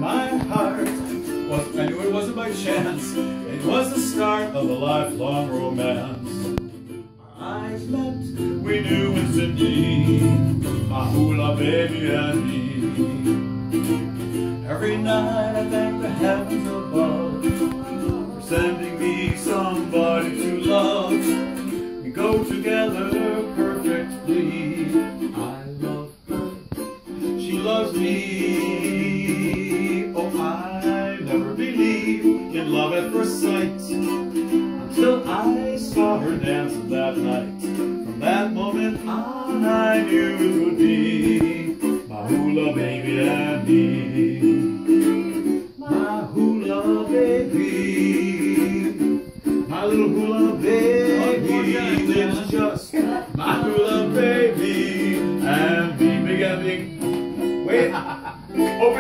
my heart. I knew it wasn't by chance. It was the start of a lifelong romance. Our eyes met, we knew instantly, my hula baby and me. Every night I thank the heavens above for sending me somebody to love. We go together perfectly. I love her, she loves me. Oh, I never believed in love at first sight until I saw her dancing that night. From that moment on I knew it would be my hula baby and me. My hula baby, my little hula baby, it's just my hula baby and me. Big ending. Wait. Oh.